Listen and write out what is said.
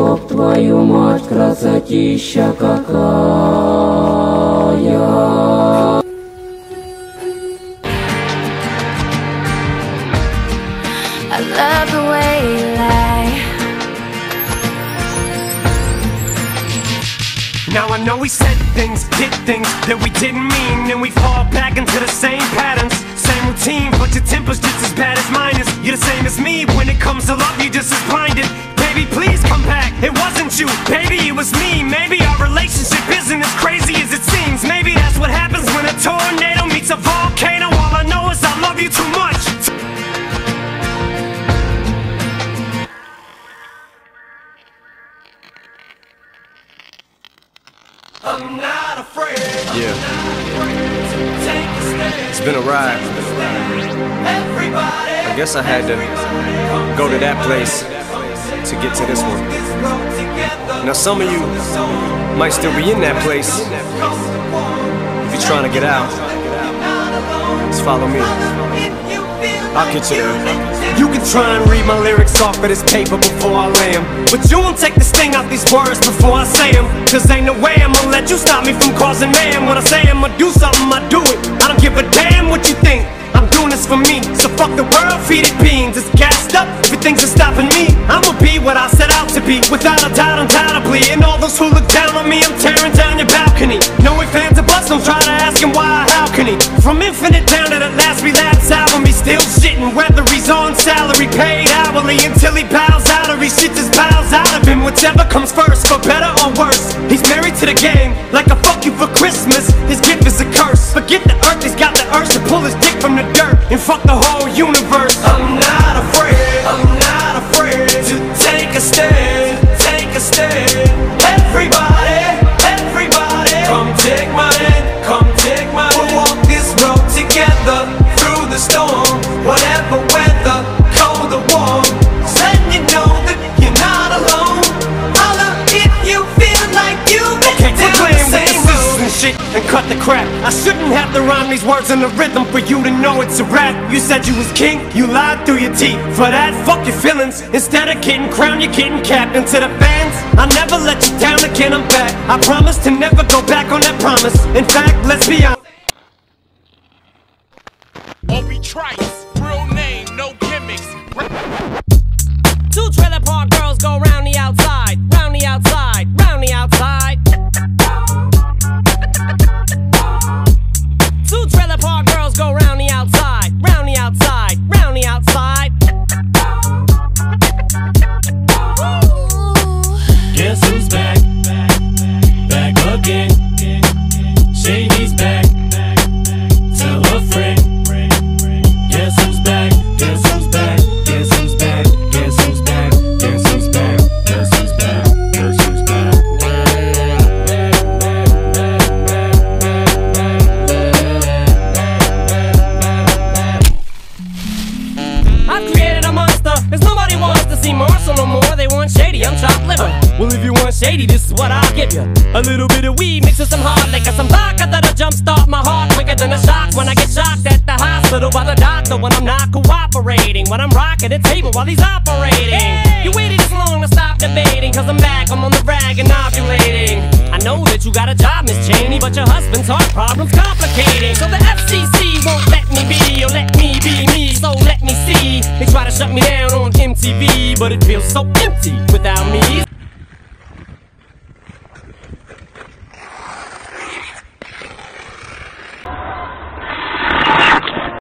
Ёб твою мать, красотища какая. I love the way you lie. Now I know we said things, did things that we didn't mean, and we fall back into the same patterns, same routine, but your temper's just as bad as mine is. You're the same as me, when it comes to love, you're just as blinded. Baby, please come back, it wasn't you, baby, it was me. Maybe our relationship isn't as crazy as it seems. Maybe that's what happens when a tornado meets a volcano. All I know is I love you too much. I'm not afraid. Yeah. It's been a ride. I guess I had to go to that place to get to this one. Now some of you might still be in that place. If you're trying to get out, just follow me. I'll get you there. You can try and read my lyrics off of this paper before I lay them, but you won't take the sting out these words before I say them. Cause ain't no way I'ma let you stop me from causing mayhem. When I say I'ma do something, I do it. I don't give a damn what you think. I'm doing this for me, so fuck the world, feed it beans. It's gassed up, everything's just stopping me. I'ma be what I set out to be, without a doubt, undoubtedly. And all those who look down on me, I'm tearing down your balcony. No ifs, ands, or buts, don't try to ask him why or how can he. From Infinite down to the last relapse album, he's still shitting. Whether he's on salary, paid hourly, until he bows out or he shit just bows out of him. Whichever comes first, for better or worse. He's married to the game, like a fuck you for Christmas. His gift is a curse. Forget the earth, he's got the urge to pull his dick from the dirt and fuck the whole universe. I'm not afraid, I'm not afraid to take a stand, take a stand. Everybody, everybody, come take my hand, come take my hand. We'll walk this road together through the storm, whatever weather, cold or warm. Letting you know that you're not alone. Holla if you feel like you've been down the same road and shit, and cut the crap. I shouldn't have to rhyme these words in the rhythm for you to know it's a rap. You said you was king, you lied through your teeth. For that, fuck your feelings. Instead of getting crowned, you're getting capped. And to the fans, I'll never let you down again, I'm back. I promise to never go back on that promise. In fact, let's be honest. Obi Trice, real name, no gimmicks. Two trailer park girls go round the outside, round the outside, round the outside. Two trailer park girls go round the outside, round the outside, round the outside. Guess who's back? Back again. Shady's back. Tell a friend. Guess who's back? Guess who's back? Guess who's back? Guess who's back? Guess who's back? Guess who's back? Guess who's back? I've created a monster, cause nobody wants to see Marshall no more. They want Shady, I'm chopped liver. Well, if you want Shady, this is what I'll give you. A little bit of weed mixed with some hard liquor, some vodka that'll jumpstart my heart quicker than a shock. When I get shocked at the hospital by the doctor, when I'm not cooperating, when I'm rocking the table while he's operating. Hey! You waited this long to stop debating, cause I'm back, I'm on the rag and ovulating. I know that you got a job, Miss Cheney, but your husband's heart problem's complicating. So the FCC won't let me be, or let me be me, so let me see. They try to shut me down on MTV, but it feels so empty without me.